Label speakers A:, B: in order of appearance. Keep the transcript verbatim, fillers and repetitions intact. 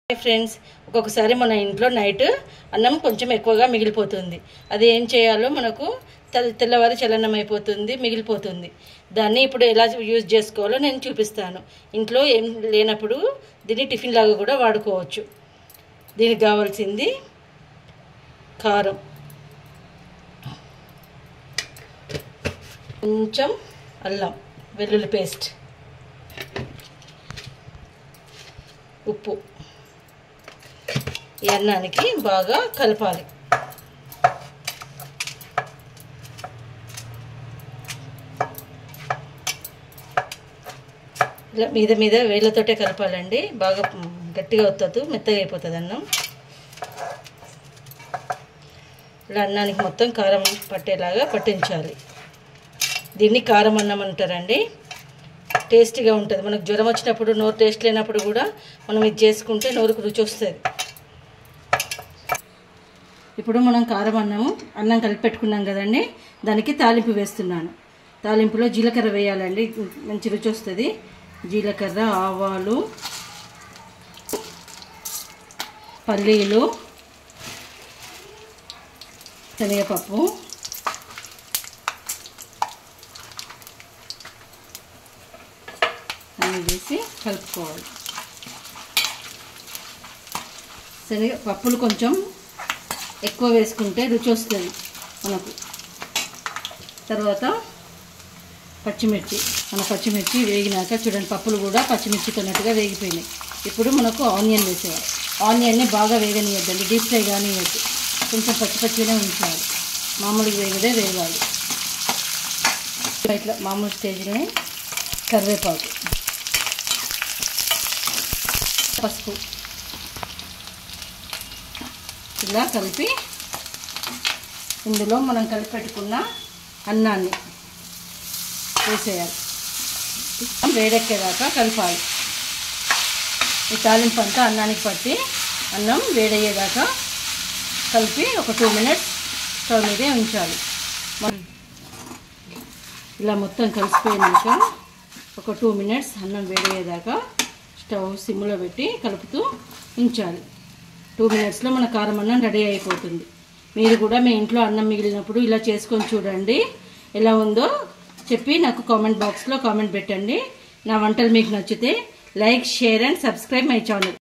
A: Friends, ఒక్కొక్కసారి మన ఇంట్లో నైట్ అన్నం కొంచెం ఎక్కువగా మిగిలిపోతుంది. అది ఏం చేయాలో మనకు తెల్లవారి చలనం అయిపోతుంది, మిగిలిపోతుంది. దాన్ని ఇప్పుడు ఎలా యూజ్ చేసుకోవాలో నేను చూపిస్తాను. ఇంట్లో ఏం లేనప్పుడు దీన్ని టిఫిన్ లాగా కూడా వాడుకోవచ్చు. దీనికి కావాల్సింది కారం, కొంచెం అల్లం వెల్లుల్లి పేస్ట్, ఉప్పు. ఈ అన్నానికి బాగా కలపాలి. ఇలా మీద మీద వేళ్ళతోటే కలపాలండి. బాగా గట్టిగా అవుతుంది, మెత్తగా అయిపోతుంది అన్నం. ఇలా అన్నానికి మొత్తం కారం పట్టేలాగా పట్టించాలి. దీన్ని కారం అన్నం అంటారండి. టేస్టీగా ఉంటుంది. మనకు జ్వరం వచ్చినప్పుడు, నోరు టేస్ట్ లేనప్పుడు కూడా మనం ఇది చేసుకుంటే నోరుకు రుచి వస్తుంది. ఇప్పుడు మనం కారం అన్నము అన్నం కలిపి పెట్టుకున్నాం కదండి, దానికి తాలింపు వేస్తున్నాను. తాలింపులో జీలకర్ర వేయాలండి, మంచి రుచి వస్తుంది. జీలకర్ర, ఆవాలు, పల్లీలు, శనగపప్పు, అన్నీ వేసి కలుపుకోవాలి. శనగపప్పులు కొంచెం ఎక్కువ వేసుకుంటే రుచి వస్తుంది మనకు. తర్వాత పచ్చిమిర్చి, మన పచ్చిమిర్చి వేగినాక చూడండి, పప్పులు కూడా పచ్చిమిర్చి కొన్నట్టుగా వేగిపోయినాయి. ఇప్పుడు మనకు ఆనియన్ వేసేయాలి. ఆనియన్ని బాగా వేగనీయద్దండి, డీప్ ఫ్రై కానియద్దు, కొంచెం పచ్చి పచ్చిగానే ఉంచాలి. మామూలుగా వేగదే వేగాలి. ఇట్లా మామూలు స్టేజ్లో కరివేపాకు, పసుపు ఇలా కలిపి ఇందులో మనం కలిపి పెట్టుకున్న అన్నాన్ని వేసేయాలి. వేడెక్కేదాకా కలపాలి. ఈ తాలింపు అంతా అన్నానికి పట్టి అన్నం వేడయ్యేదాకా కలిపి ఒక టూ మినిట్స్ స్టవ్ మీదే ఉంచాలి. ఇలా మొత్తం కలిసిపోయినాక ఒక టూ మినిట్స్ అన్నం వేడయ్యేదాకా స్టవ్ సిమ్లో పెట్టి కలుపుతూ ఉంచాలి. టూ మినిట్స్లో మన కారం అన్నం రెడీ అయిపోతుంది. మీరు కూడా మీ ఇంట్లో అన్నం మిగిలినప్పుడు ఇలా చేసుకొని చూడండి. ఎలా ఉందో చెప్పి నాకు కామెంట్ బాక్స్లో కామెంట్ పెట్టండి. నా వంటలు మీకు నచ్చితే like, share and subscribe my channel.